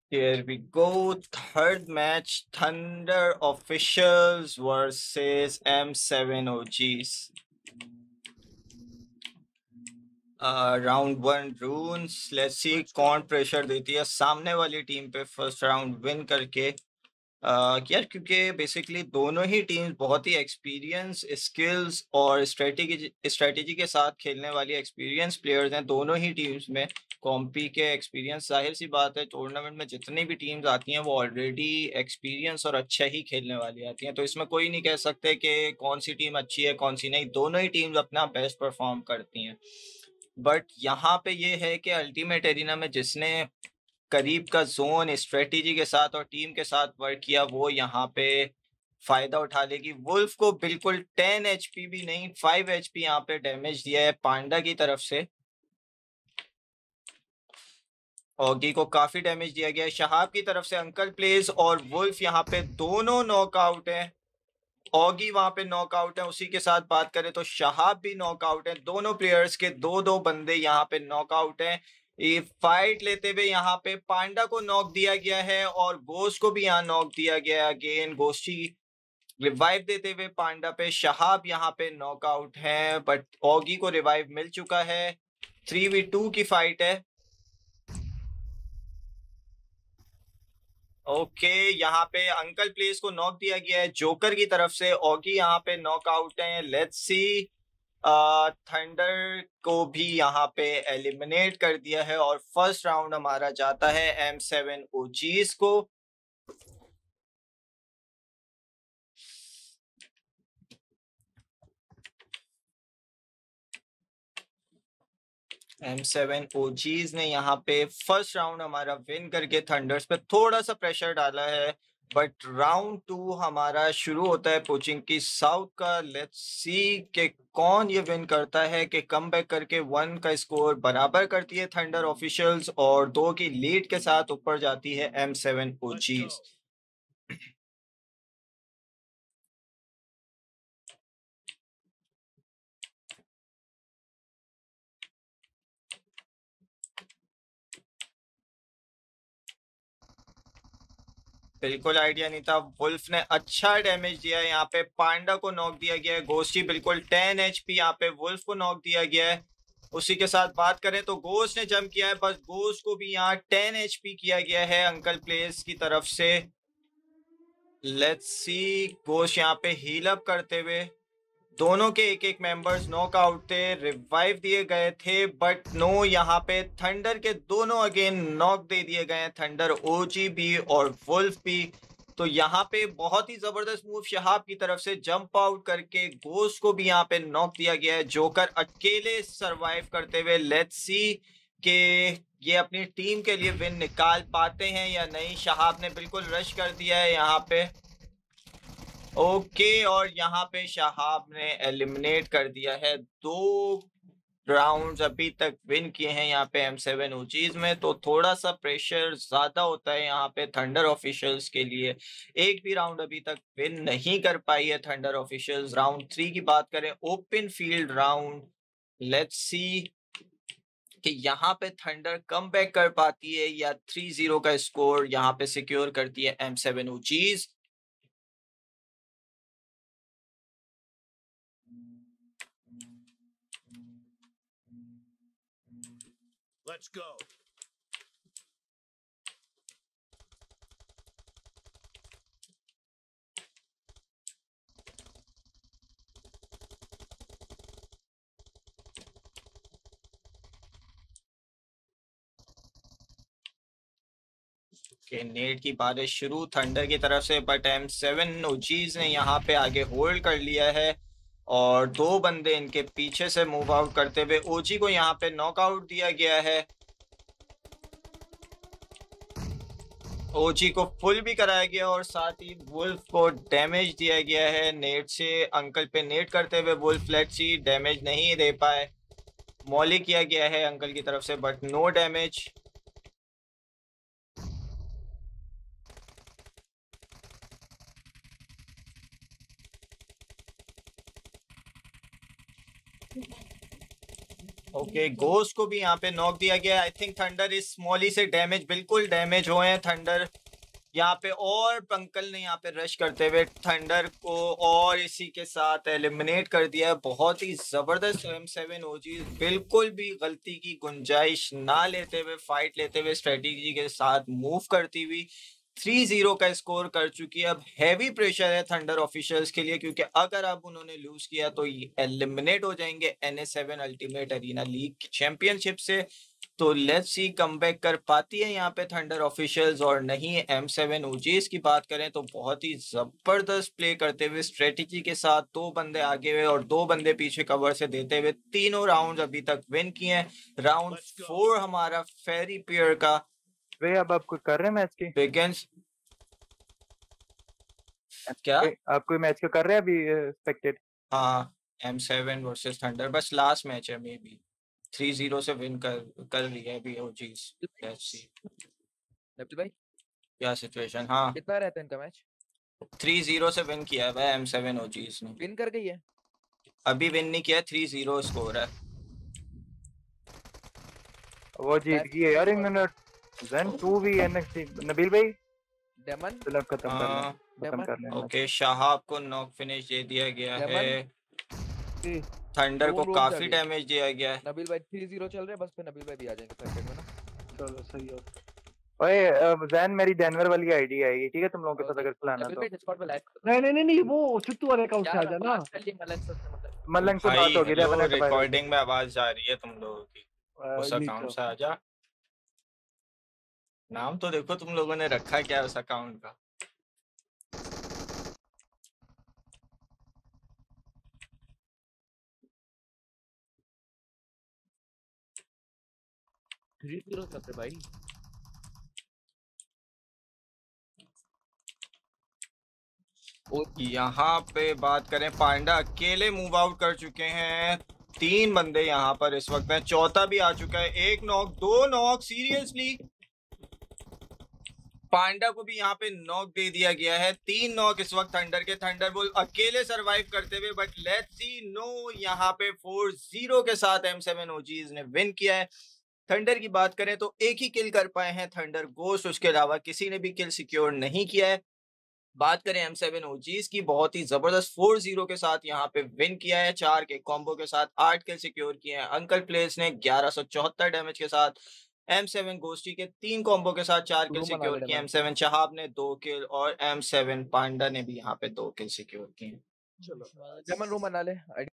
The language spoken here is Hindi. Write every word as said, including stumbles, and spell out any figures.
Here we go. Third match Thunder Officials versus M seven O Gs. Round one रून्स लेट्स सी कौन प्रेशर देती है सामने वाली टीम पे फर्स्ट राउंड विन करके। uh, यार क्योंकि बेसिकली दोनों ही टीम्स बहुत ही एक्सपीरियंस स्किल्स और स्ट्रेटेजी स्ट्रेटेजी के साथ खेलने वाली एक्सपीरियंस प्लेयर्स हैं दोनों ही टीम्स में। कॉम्पी के एक्सपीरियंस जाहिर सी बात है टूर्नामेंट में जितनी भी टीम्स आती हैं वो ऑलरेडी एक्सपीरियंस और अच्छा ही खेलने वाली आती हैं, तो इसमें कोई नहीं कह सकते कि कौन सी टीम अच्छी है कौन सी नहीं, दोनों ही टीम्स अपना बेस्ट परफॉर्म करती हैं। बट यहाँ पे ये है कि अल्टीमेट एरिना में जिसने करीब का जोन स्ट्रेटेजी के साथ और टीम के साथ वर्क किया वो यहाँ पे फायदा उठा लेगी। वुल्फ को बिल्कुल टेन एचपी भी नहीं फाइव एचपी यहाँ पे डैमेज दिया है पांडा की तरफ से। ऑगी को काफी डैमेज दिया गया है शहाब की तरफ से। अंकल प्लेस और वुल्फ यहाँ पे दोनों नॉकआउट हैं। ऑगी वहां पे नॉकआउट है। उसी के साथ बात करें तो शहाब भी नॉकआउट है। दोनों प्लेयर्स के दो दो बंदे यहाँ पे नॉकआउट हैं। ये फाइट लेते हुए यहाँ पे पांडा को नॉक दिया गया है और गोस्ट को भी यहाँ नॉक दिया गया है। अगेन गोस्टी रिवाइव देते हुए पांडा पे। शहाब यहाँ पे नॉकआउट है बट ऑगी को रिवाइव मिल चुका है। थ्री वी टू की फाइट है। ओके okay, यहाँ पे अंकल प्लेस को नॉक दिया गया है जोकर की तरफ से। ऑगी यहाँ पे नॉकआउट है। लेट्स सी थंडर को भी यहाँ पे एलिमिनेट कर दिया है और फर्स्ट राउंड हमारा जाता है एम सेवन ओजीज को। एम सेवन ओजीज ने यहाँ पे फर्स्ट राउंड हमारा विन करके थंडर्स पे थोड़ा सा प्रेशर डाला है। बट राउंड टू हमारा शुरू होता है पोचिंग की साउथ का। लेट्स सी के कौन ये विन करता है कि कम बैक करके वन का स्कोर बराबर करती है थंडर ऑफिशियल्स और दो की लीड के साथ ऊपर जाती है एम सेवन ओजीज। बिल्कुल आइडिया नहीं था। वुल्फ ने अच्छा डैमेज दिया है। यहाँ पे पांडा को नॉक दिया गया है। गोस्टी बिल्कुल टेन एचपी यहाँ पे वुल्फ को नॉक दिया गया है। उसी के साथ बात करें तो गोस्ट ने जंप किया है बस गोस्ट को भी यहाँ टेन एचपी किया गया है अंकल प्लेस की तरफ से। लेट्स सी गोस्ट यहाँ पे हील अप करते हुए। दोनों के एक एक मेंबर्स नॉकआउट थे रिवाइव दिए गए थे बट नो यहाँ पे थंडर के दोनों अगेन नॉक दे दिए गए हैं। थंडर ओजी भी और वुल्फ भी। तो यहाँ पे बहुत ही जबरदस्त मूव शहाब की तरफ से जंप आउट करके गोस्ट को भी यहाँ पे नॉक दिया गया है। जोकर अकेले सरवाइव करते हुए लेट्स सी के ये अपनी टीम के लिए विन निकाल पाते हैं या नहीं। शहाब ने बिल्कुल रश कर दिया है यहाँ पे। ओके और यहाँ पे शहाब ने एलिमिनेट कर दिया है। दो राउंड्स अभी तक विन किए हैं यहाँ पे एम सेवन ओजीज में, तो थोड़ा सा प्रेशर ज्यादा होता है यहाँ पे थंडर ऑफिशियल्स के लिए। एक भी राउंड अभी तक विन नहीं कर पाई है थंडर ऑफिशियल्स। राउंड थ्री की बात करें open field round. Let's see कि यहाँ पे थंडर कम बैक कर पाती है या थ्री जीरो का स्कोर यहाँ पे सिक्योर करती है M seven OGs. Let's go. के नेट की बारिश शुरू थंडर की तरफ से बट एम सेवन ओजीज ने यहाँ पे आगे होल्ड कर लिया है और दो बंदे इनके पीछे से मूव आउट करते हुए ओजी को यहाँ पे नॉकआउट दिया गया है। ओजी को फुल भी कराया गया और साथ ही वुल्फ को डैमेज दिया गया है नेट से। अंकल पे नेट करते हुए वुल्फ लेट्स सी डैमेज नहीं दे पाए। मॉली किया गया है अंकल की तरफ से but no damage. Okay ghost को भी यहाँ पे नॉक दिया गया। आई थिंक थंडर इस स्मॉली से डैमेज बिल्कुल डैमेज हुए हैं थंडर यहाँ पे, और पंकल ने यहाँ पे रश करते हुए थंडर को और इसी के साथ एलिमिनेट कर दिया है। बहुत ही जबरदस्त एम सेवन ओजी बिल्कुल भी गलती की गुंजाइश ना लेते हुए, फाइट लेते हुए, स्ट्रेटेजी के साथ मूव करती हुई थ्री जीरो का स्कोर कर चुकी है। अब हैवी प्रेशर है थंडर ऑफिशियल्स के लिए, क्योंकि अगर अब उन्होंने लूज किया तो ये एलिमिनेट हो जाएंगे N A seven ultimate arena league championship से। तो लेट्स सी कमबैक कर पाती है यहाँ पे थंडर ऑफिशियल्स और नहीं। एम सेवन ओजीज की बात करें तो बहुत ही जबरदस्त प्ले करते हुए स्ट्रेटेजी के साथ दो बंदे आगे हुए और दो बंदे पीछे कवर से देते हुए तीनों राउंड अभी तक विन किए हैं। राउंड फोर हमारा फेरी पियर का वे अब आपको कर रहे हैं मैच की बिगिंस। क्या आप कोई मैच का कर रहे हैं अभी एक्सपेक्टेड? हाँ एम सेवन वर्सेस थंडर बस लास्ट मैच है, मे बी थ्री जीरो से विन कर कर रही है अभी ओजीज। लेट्स सी नबील भाई क्या सिचुएशन। हाँ कितना रहता है इनका मैच? थ्री जीरो से विन किया है भाई एम सेवन ओजीज ने। विन कर गई है अभी विन नहीं किया, थ्री जीरो स्कोर है। वो जीत गई है यार इन्होंने ज़ेन टू भी एनएक्सटी। नबील भाई डेमन चलो खत्म कर लें, हाँ खत्म कर लें। ओके शाहाब को नॉक फिनिश दे दिया गया डेमन है। थंडर रोम को रोम काफी जाके। डैमेज दिया गया है। नबील भाई थ्री जीरो चल रहे हैं, बस पे नबील भाई भी आ जाएंगे सेकंड में ना। चलो सही है। ओए अब ज़ेन मेरी डेनवर वाली आईडी आएगी, ठीक है तुम लोगों के साथ अगर खिलाना नबील तो। भाई डिस्कॉर्ड पे लाइक नहीं नहीं नहीं नहीं वो चित्तू वाले अकाउंट से आ जाना। मलंग से मतलब मलंग से भाई बात होगी हेलो डेफिनेट भाई। रिकॉर्डिंग में आवाज जा रही है तुम लोगों की, उस नीचे। अकाउंट से आजा। नाम तो देखो तुम लोगों ने रखा क्या उस अकाउंट का। थ्री जीरो चल रहे भाई। यहाँ पे बात करें पांडा अकेले मूव आउट कर चुके हैं। तीन बंदे यहाँ पर इस वक्त हैं, चौथा भी आ चुका है। एक नॉक, दो नॉक, सीरियसली पांडा को भी यहाँ पे नॉक दे दिया गया है। तीन नॉक इस वक्त थंडर के। थंडरबोल्ट अकेले सरवाइव करते हुए, बट लेट्स सी नो यहाँ पे फोर जीरो के साथ एम सेवन ओजीज ने विन किया है। थंडर की बात करें तो एक ही किल कर पाए हैं थंडर गोस्ट, उसके अलावा किसी ने भी किल सिक्योर नहीं किया है। बात करें एम सेवन ओजीज की, बहुत ही जबरदस्त फोर जीरो के साथ यहाँ पे विन किया है। चार के कॉम्बो के साथ आठ किल सिक्योर किए हैं। अंकल प्लेस ने ग्यारह सौ चौहत्तर डैमेज के साथ एम सेवन गोस्टी के तीन कॉम्बो के साथ चार किल सिक्योर किए। एम सेवन शहाब ने दो किल और एम सेवन पांडा ने भी यहाँ पे दो किल सिक्योर किए। चलो डेमन रूम बना ले।